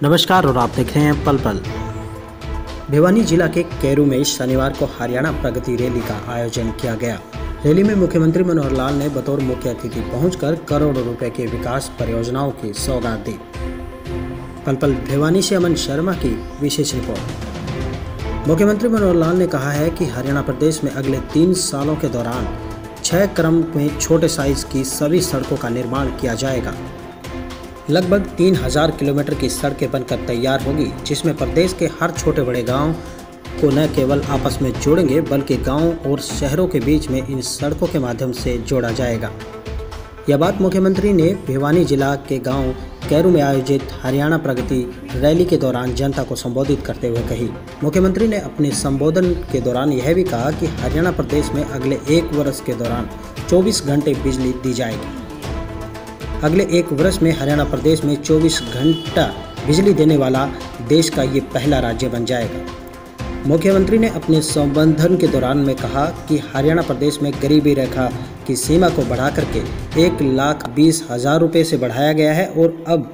नमस्कार और आप देख रहे हैं पल पल। भिवानी जिला के कैरू में शनिवार को हरियाणा प्रगति रैली का आयोजन किया गया। रैली में मुख्यमंत्री मनोहर लाल ने बतौर मुख्य अतिथि पहुंचकर करोड़ों रुपए के विकास परियोजनाओं की सौगात दी। पल पल भिवानी से अमन शर्मा की विशेष रिपोर्ट। मुख्यमंत्री मनोहर लाल ने कहा है कि हरियाणा प्रदेश में अगले 3 सालों के दौरान 6 क्रम में छोटे साइज की सभी सड़कों का निर्माण किया जाएगा। लगभग 3000 किलोमीटर की सड़कें बनकर तैयार होगी, जिसमें प्रदेश के हर छोटे बड़े गांव को न केवल आपस में जोड़ेंगे बल्कि गांव और शहरों के बीच में इन सड़कों के माध्यम से जोड़ा जाएगा। यह बात मुख्यमंत्री ने भिवानी जिला के गांव कैरू में आयोजित हरियाणा प्रगति रैली के दौरान जनता को संबोधित करते हुए कही। मुख्यमंत्री ने अपने संबोधन के दौरान यह भी कहा कि हरियाणा प्रदेश में अगले 1 वर्ष के दौरान 24 घंटे बिजली दी जाएगी। अगले 1 वर्ष में हरियाणा प्रदेश में 24 घंटा बिजली देने वाला देश का ये पहला राज्य बन जाएगा। मुख्यमंत्री ने अपने संबोधन के दौरान में कहा कि हरियाणा प्रदेश में गरीबी रेखा की सीमा को बढ़ा करके 1,20,000 रुपये से बढ़ाया गया है और अब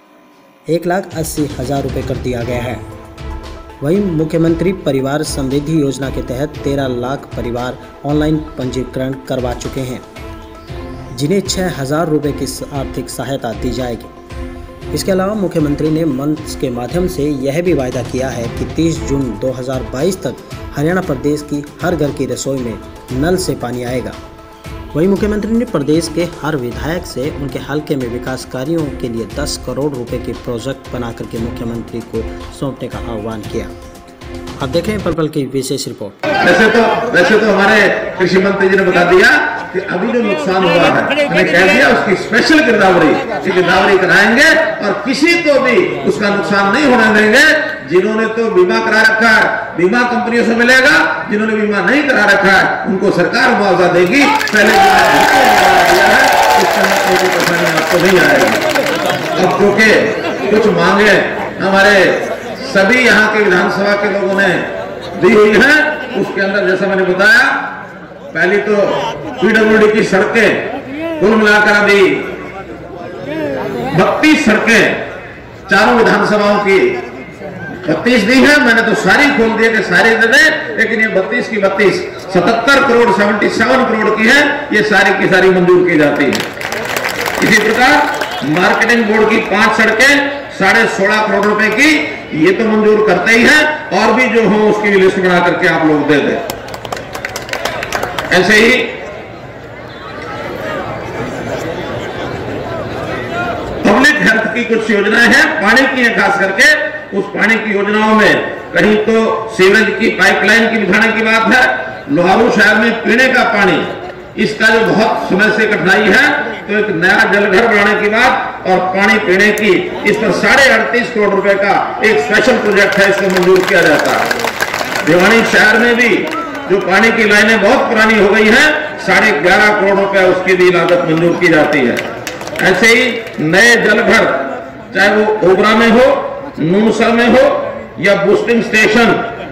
1,80,000 रुपये कर दिया गया है। वहीं मुख्यमंत्री परिवार समृद्धि योजना के तहत 13 लाख परिवार ऑनलाइन पंजीकरण करवा चुके हैं, जिन्हें 6,000 रुपये की आर्थिक सहायता दी जाएगी। इसके अलावा मुख्यमंत्री ने मंच के माध्यम से यह भी वायदा किया है कि 30 जून 2022 तक हरियाणा प्रदेश की हर घर की रसोई में नल से पानी आएगा। वहीं मुख्यमंत्री ने प्रदेश के हर विधायक से उनके हलके में विकास कार्यों के लिए 10 करोड़ रुपए के प्रोजेक्ट बनाकर के मुख्यमंत्री को सौंपने का आह्वान किया। अब देखें पल पल की विशेष रिपोर्ट। वैसे तो हमारे कृषि मंत्री जी ने बता दिया कि अभी जो नुकसान हुआ है, मैंने कह दिया उसकी स्पेशल गिरदावरी कराएंगे और किसी को भी उसका नुकसान नहीं होने देंगे। जिन्होंने तो बीमा करा रखा है, बीमा कंपनियों से मिलेगा, जिन्होंने बीमा नहीं करा रखा है उनको सरकार मुआवजा देगी। पहले दिया है उससे परेशानी आपको नहीं आएगी। अब क्योंकि कुछ मांगे हमारे सभी यहाँ के विधानसभा के लोगों ने दी हुई है, उसके अंदर जैसा मैंने बताया, पहली तो पीडब्ल्यूडी की सड़कें कुल मिलाकर अभी 32 सड़कें चारों विधानसभाओं की 32 दी है। मैंने तो सारी खोल दिए कि सारी दे दें, लेकिन ये 32 की 32 77 करोड़ 77 करोड़ की है, ये सारी की सारी मंजूर की जाती है। इसी प्रकार मार्केटिंग बोर्ड की 5 सड़कें 16.5 करोड़ रुपए की, ये तो मंजूर करते ही है, और भी जो हो उसकी भी लिस्ट बना करके आप लोग दे दें। ऐसे ही पब्लिक हेल्थ की कुछ योजनाएं हैं, पानी की है, खास करके उस पानी की योजनाओं में कहीं तो सीवरेज की पाइपलाइन की बिछाने की बात है। लोहारू शहर में पीने का पानी, इसका जो बहुत समय से कठिनाई है, तो एक नया जलघर बनाने की बात और पानी पीने की, इस पर 38.5 करोड़ रुपए का एक स्पेशल प्रोजेक्ट है, इसको मंजूर किया जाता है। भिवानी शहर में भी जो पानी की लाइनें बहुत पुरानी हो गई हैं, 11.5 करोड़ रुपया उसकी भी लागत मंजूर की जाती है। ऐसे ही नए जलघर, चाहे वो ओबरा में हो, नूनसर में हो या बूस्टिंग स्टेशन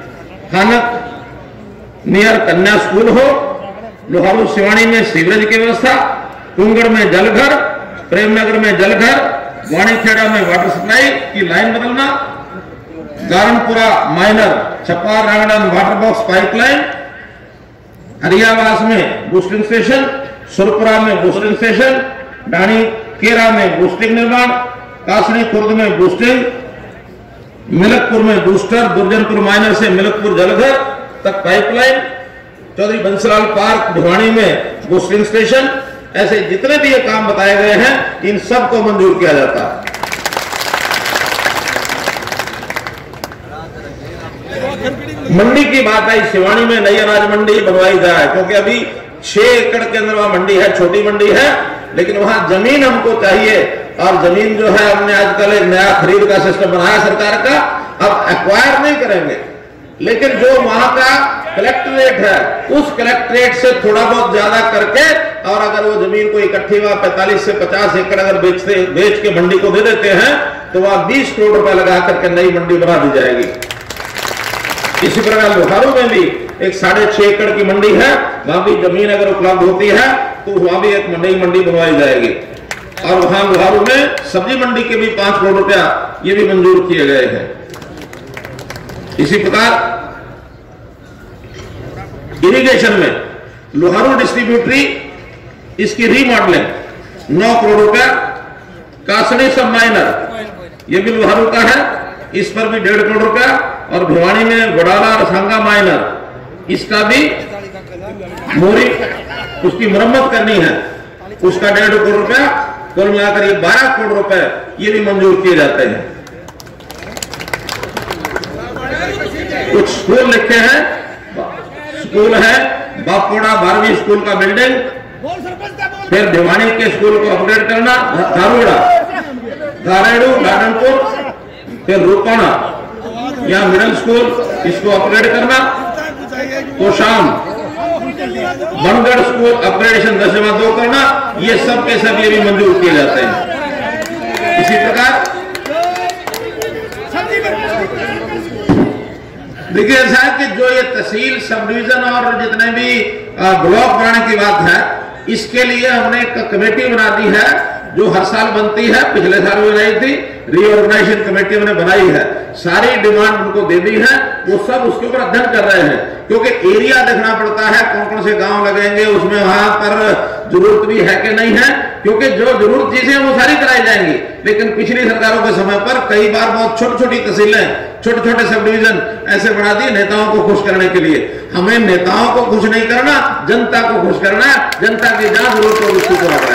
खानक नियर कन्या स्कूल हो, लोहारू सिवानी में सीवरेज की व्यवस्था, कुंगड़ में जलघर, प्रेमनगर में जलघर, वाणीखेड़ा में वाटर सप्लाई की लाइन बदलना, Garanpura minor Chhapar Rangdan water box pipeline, Hariyawas में बूस्टिंग स्टेशन, सुरपुरा में बूस्टिंग स्टेशन, डाणी केरा में बूस्टिंग निर्माण, कासनी खुर्द में बूस्टिंग, मिलकपुर में बूस्टर, दुर्जनपुर माइनर से मिलकपुर जलघर तक पाइपलाइन, चौधरी बंसीलाल पार्क भिवानी में बूस्टिंग स्टेशन। ऐसे जितने भी ये काम बताए गए हैं, इन सब को मंजूर किया जाता है। मंडी की बात आई, सिवानी में नई अनाज मंडी बनवाई जाए, क्योंकि अभी 6 एकड़ के अंदर वहां मंडी है, छोटी मंडी है, लेकिन वहां जमीन हमको चाहिए, और जमीन जो है हमने आजकल एक नया खरीद का सिस्टम बनाया सरकार का। अब एक्वायर नहीं करेंगे, लेकिन जो वहां का कलेक्ट्रेट है, उस कलेक्ट्रेट से थोड़ा बहुत ज्यादा करके, और अगर वो जमीन को इकट्ठी वहां 45 से 50 एकड़ अगर बेच के मंडी को दे देते हैं, तो वहां 20 करोड़ रुपए लगा करके नई मंडी बना दी जाएगी। इसी प्रकार लोहारू में भी एक 6.5 एकड़ की मंडी है, वहां भी जमीन अगर उपलब्ध होती है तो वहां भी एक मंडी बनवाई जाएगी। और वहां लोहारू में सब्जी मंडी के भी 5 करोड़ रुपया ये भी मंजूर किए गए हैं। इसी प्रकार इरिगेशन में लोहारू डिस्ट्रीब्यूटरी इसकी रीमॉडलिंग 9 करोड़ रुपया, कासनी सब माइनर ये भी लोहारू का है, इस पर भी 1.5 करोड़ रुपया, और भिवानी में गोडाला और सांगा माइनर इसका भी मोरी उसकी मरम्मत करनी है, उसका 1.5 करोड़ रुपया, कुल मिलाकर ये 12 करोड़ रुपए ये भी मंजूर किए जाते हैं। कुछ स्कूल लिखे हैं, स्कूल है बापोड़ा 12वीं स्कूल का बिल्डिंग, फिर भिवानी के स्कूल को अपग्रेड करना, धारोड़ा, धारेड़ू, गार्डनपुर, फिर रूपाना यहाँ मिडिल स्कूल इसको अपग्रेड करना, तो शाम बनगढ़ स्कूल अपग्रेडेशन 10/2 करना, ये सब के सब ये भी मंजूर किए जाते हैं। इसी प्रकार देखिए ऐसा है कि जो ये तहसील सब डिवीजन और जितने भी ब्लॉक बनाने की बात है, इसके लिए हमने एक कमेटी बना दी है जो हर साल बनती है, पिछले साल भी बनाई थी, रीऑर्गेनाइजेशन कमेटी हमने बनाई है, सारी डिमांड उनको दे दी है, वो सब उसके ऊपर अध्ययन कर रहे हैं, क्योंकि एरिया देखना पड़ता है कौन कौन से गांव लगेंगे, उसमें वहां पर जरूरत भी है कि नहीं है, क्योंकि जो जरूरत चीजें वो सारी कराई जाएंगी, लेकिन पिछली सरकारों के समय पर कई बार बहुत छोटी छोटी तहसीलें, छोटे छोटे सब डिवीजन ऐसे बना दिए नेताओं को खुश करने के लिए। हमें नेताओं को खुश नहीं करना, जनता को खुश करना है, जनता की जहां जरूरत हो उसको पूरा करना है।